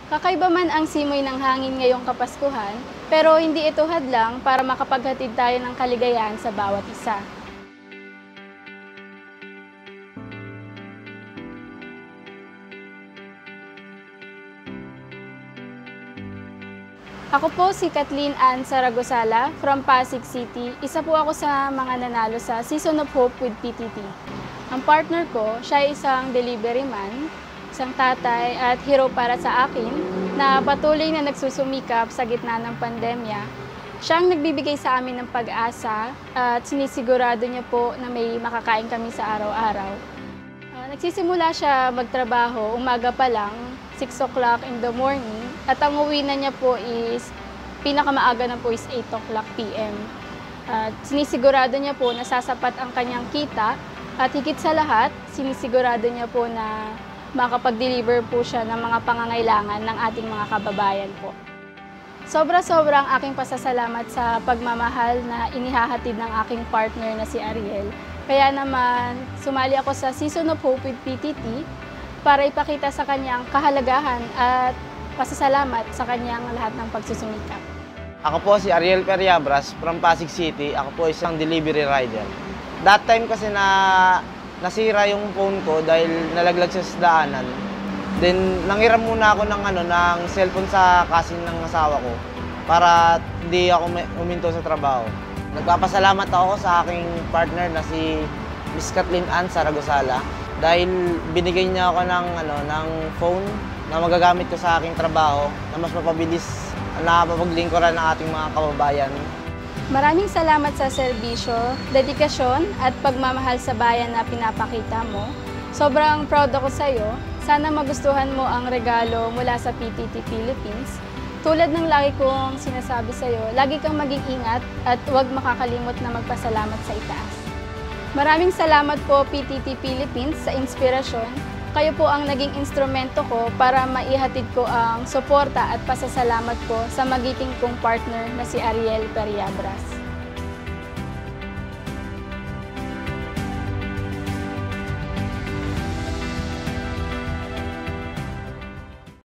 Kakaiba man ang simoy ng hangin ngayong Kapaskuhan, pero hindi ito hadlang para makapaghatid tayo ng kaligayahan sa bawat isa. Ako po si Kathleen Ann Saragosala from Pasig City. Isa po ako sa mga nanalo sa Season of Hope with PTT. Ang partner ko, siya ay isang deliveryman, isang tatay at hero para sa akin na patuloy na nagsusumikap sa gitna ng pandemya. Siya ang nagbibigay sa amin ng pag-asa at sinisigurado niya po na may makakain kami sa araw-araw. Nagsisimula siya magtrabaho umaga pa lang, 6 o'clock in the morning, at ang uwi na niya po is, pinakamaaga na po is 8 o'clock p.m. At sinisigurado niya po na sasapat ang kanyang kita at higit sa lahat, sinisigurado niya po na makapag-deliver po siya ng mga pangangailangan ng ating mga kababayan po. Sobra-sobra ang aking pasasalamat sa pagmamahal na inihahatid ng aking partner na si Ariel. Kaya naman, sumali ako sa Season of Hope with PTT para ipakita sa kanyang kahalagahan at pasasalamat sa kanyang lahat ng pagsusumikap. Ako po si Ariel Periabras from Pasig City. Ako po isang delivery rider. That time kasi nasira yung phone ko dahil nalaglag sa daanan. Then nanghiram muna ako ng cellphone sa cousin ng asawa ko para hindi ako uminto sa trabaho. Nagpapasalamat ako sa aking partner na si Miss Kathleen Ann Saragosala dahil binigay niya ako ng phone na magagamit ko sa aking trabaho na mas mapabilis na mapaglingkuran ng ating mga kababayan. Maraming salamat sa serbisyo, dedikasyon at pagmamahal sa bayan na pinapakita mo. Sobrang proud ako sa iyo. Sana magustuhan mo ang regalo mula sa PTT Philippines. Tulad ng lagi kong sinasabi sa iyo, lagi kang maging ingat at huwag makakalimot na magpasalamat sa itaas. Maraming salamat po PTT Philippines sa inspirasyon. Kayo po ang naging instrumento ko para maihatid ko ang suporta at pasasalamat ko sa magiting kong partner na si Ariel Periabras.